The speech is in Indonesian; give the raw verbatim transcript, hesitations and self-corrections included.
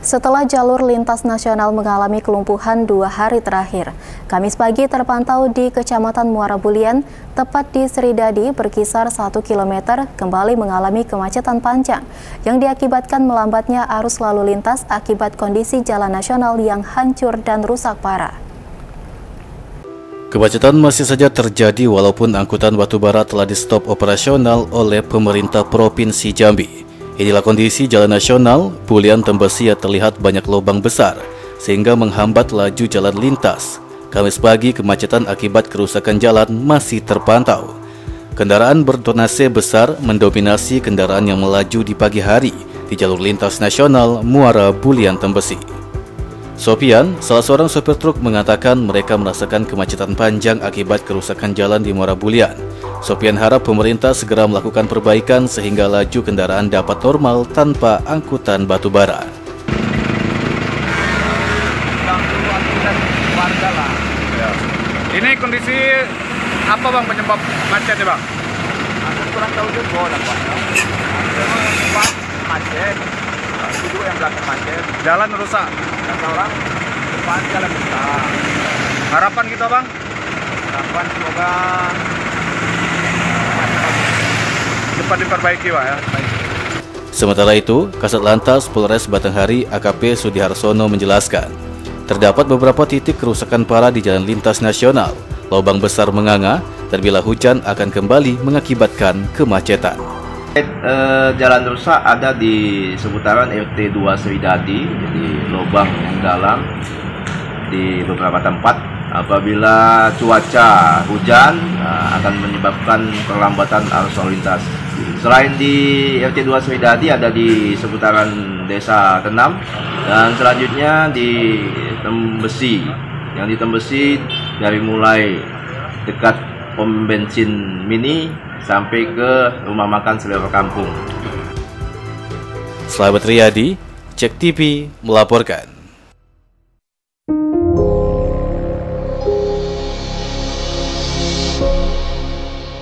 Setelah jalur lintas nasional mengalami kelumpuhan dua hari terakhir, Kamis pagi terpantau di Kecamatan Muara Bulian, tepat di Seridadi berkisar satu kilometer, kembali mengalami kemacetan panjang yang diakibatkan melambatnya arus lalu lintas akibat kondisi jalan nasional yang hancur dan rusak parah. Kemacetan masih saja terjadi walaupun angkutan batubara telah di-stop operasional oleh pemerintah Provinsi Jambi. Inilah kondisi jalan nasional Bulian Tembesi yang terlihat banyak lubang besar sehingga menghambat laju jalan lintas. Kamis pagi kemacetan akibat kerusakan jalan masih terpantau. Kendaraan bertonase besar mendominasi kendaraan yang melaju di pagi hari di jalur lintas nasional Muara Bulian Tembesi. Sopian, salah seorang sopir truk, mengatakan mereka merasakan kemacetan panjang akibat kerusakan jalan di Muara Bulian. Sopian harap pemerintah segera melakukan perbaikan sehingga laju kendaraan dapat normal tanpa angkutan batubara. Ini kondisi apa bang penyebab macet ya bang? Aku kurang tahu juga lah pak. Memang macet. Itu yang belakang macet. Jalan rusak. Kata orang depan jalan rusak. Harapan kita bang? Harapan semoga cepat diperbaiki pak ya. Sementara itu, Kasat Lantas Polres Batanghari A K P Sudiharsono menjelaskan, terdapat beberapa titik kerusakan parah di jalan lintas nasional. Lubang besar menganga dan bila hujan akan kembali mengakibatkan kemacetan. Eh, jalan rusak ada di seputaran R T dua Seridadi, jadi lubang yang dalam di beberapa tempat. Apabila cuaca hujan nah, akan menyebabkan perlambatan arus lalu lintas. Selain di R T dua Seridadi ada di seputaran Desa Tenam dan selanjutnya di Tembesi. Yang di Tembesi dari mulai dekat pom bensin mini sampai ke rumah makan Selera Kampung. Slamet Riyadi, Cek T V melaporkan.